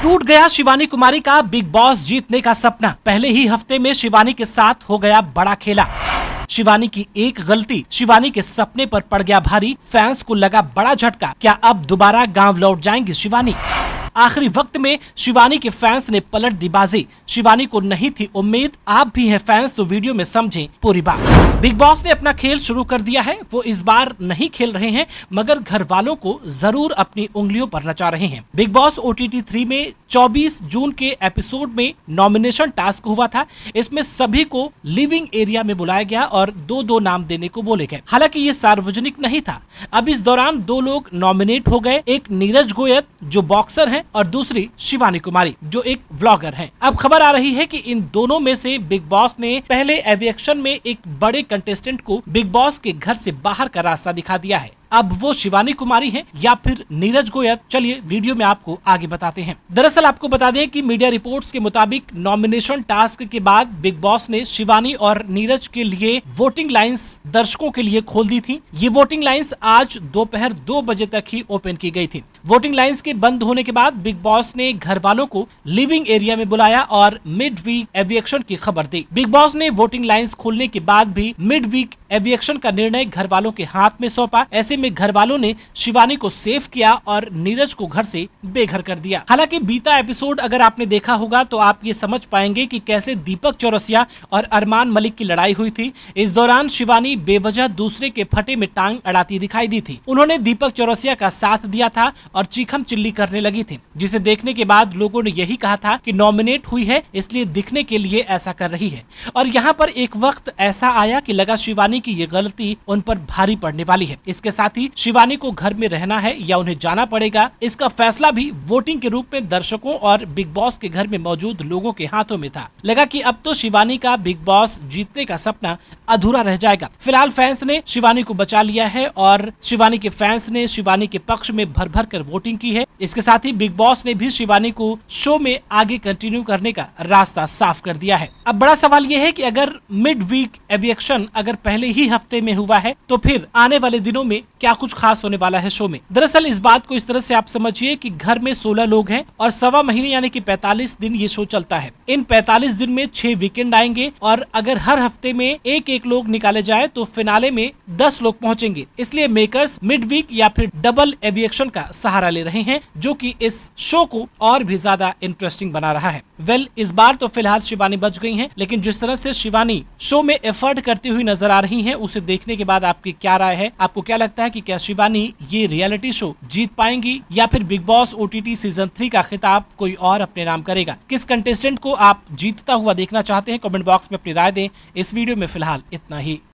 टूट गया शिवानी कुमारी का बिग बॉस जीतने का सपना। पहले ही हफ्ते में शिवानी के साथ हो गया बड़ा खेला। शिवानी की एक गलती शिवानी के सपने पर पड़ गया भारी। फैंस को लगा बड़ा झटका। क्या अब दोबारा गांव लौट जाएंगी शिवानी? आखिरी वक्त में शिवानी के फैंस ने पलट दी बाजी। शिवानी को नहीं थी उम्मीद। आप भी हैं फैंस तो वीडियो में समझें पूरी बात। बिग बॉस ने अपना खेल शुरू कर दिया है। वो इस बार नहीं खेल रहे हैं, मगर घर वालों को जरूर अपनी उंगलियों पर नचा रहे हैं। बिग बॉस OTT 3 में 24 जून के एपिसोड में नॉमिनेशन टास्क हुआ था। इसमें सभी को लिविंग एरिया में बुलाया गया और दो नाम देने को बोले गए। हालांकि ये सार्वजनिक नहीं था। अब इस दौरान 2 लोग नॉमिनेट हो गए। एक नीरज गोयल जो बॉक्सर है और दूसरी शिवानी कुमारी जो एक व्लॉगर हैं। अब खबर आ रही है कि इन दोनों में से बिग बॉस ने पहले एविक्शन में एक बड़े कंटेस्टेंट को बिग बॉस के घर से बाहर का रास्ता दिखा दिया है। अब वो शिवानी कुमारी हैं या फिर नीरज गोयल, चलिए वीडियो में आपको आगे बताते हैं। दरअसल आपको बता दें कि मीडिया रिपोर्ट्स के मुताबिक नॉमिनेशन टास्क के बाद बिग बॉस ने शिवानी और नीरज के लिए वोटिंग लाइंस दर्शकों के लिए खोल दी थी। ये वोटिंग लाइंस आज दोपहर 2 बजे तक ही ओपन की गई थी। वोटिंग लाइंस के बंद होने के बाद बिग बॉस ने घर वालों को लिविंग एरिया में बुलाया और मिड वीक एविक्शन की खबर दी। बिग बॉस ने वोटिंग लाइंस खोलने के बाद भी मिड वीक एविक्शन का निर्णय घर वालों के हाथ में सौंपा। ऐसे में घर वालों ने शिवानी को सेव किया और नीरज को घर से बेघर कर दिया। हालांकि बीता एपिसोड अगर आपने देखा होगा तो आप ये समझ पाएंगे कि कैसे दीपक चौरसिया और अरमान मलिक की लड़ाई हुई थी। इस दौरान शिवानी बेवजह दूसरे के फटे में टांग अड़ाती दिखाई दी थी। उन्होंने दीपक चौरसिया का साथ दिया था और चीखम चिल्ली करने लगी थी, जिसे देखने के बाद लोगों ने यही कहा था कि नॉमिनेट हुई है इसलिए दिखने के लिए ऐसा कर रही है। और यहाँ पर एक वक्त ऐसा आया कि लगा शिवानी की ये गलती उन पर भारी पड़ने वाली है। इसके साथ ही शिवानी को घर में रहना है या उन्हें जाना पड़ेगा, इसका फैसला भी वोटिंग के रूप में दर्शकों और बिग बॉस के घर में मौजूद लोगों के हाथों में था। लगा कि अब तो शिवानी का बिग बॉस जीतने का सपना अधूरा रह जाएगा। फिलहाल फैंस ने शिवानी को बचा लिया है और शिवानी के फैंस ने शिवानी के पक्ष में भर भर कर वोटिंग की है। इसके साथ ही बिग बॉस ने भी शिवानी को शो में आगे कंटिन्यू करने का रास्ता साफ कर दिया है। अब बड़ा सवाल ये है कि अगर मिड वीक एविक्शन अगर पहले ही हफ्ते में हुआ है तो फिर आने वाले दिनों में क्या कुछ खास होने वाला है शो में। दरअसल इस बात को इस तरह से आप समझिए कि घर में 16 लोग हैं और 1.25 महीने यानी कि 45 दिन ये शो चलता है। इन 45 दिन में 6 वीकेंड आएंगे और अगर हर हफ्ते में एक लोग निकाले जाए तो फिनाले में 10 लोग पहुंचेंगे। इसलिए मेकर्स मिड वीक या फिर डबल एविक्शन का सहारा ले रहे हैं, जो कि इस शो को और भी ज्यादा इंटरेस्टिंग बना रहा है। इस बार तो फिलहाल शिवानी बच गई हैं, लेकिन जिस तरह से शिवानी शो में एफर्ट करती हुई नजर आ रही हैं, उसे देखने के बाद आपकी क्या राय है? आपको क्या लगता है कि क्या शिवानी ये रियलिटी शो जीत पाएंगी या फिर बिग बॉस OTT सीजन 3 का खिताब कोई और अपने नाम करेगा? किस कंटेस्टेंट को आप जीतता हुआ देखना चाहते हैं? कमेंट बॉक्स में अपनी राय दें। इस वीडियो में फिलहाल इतना ही।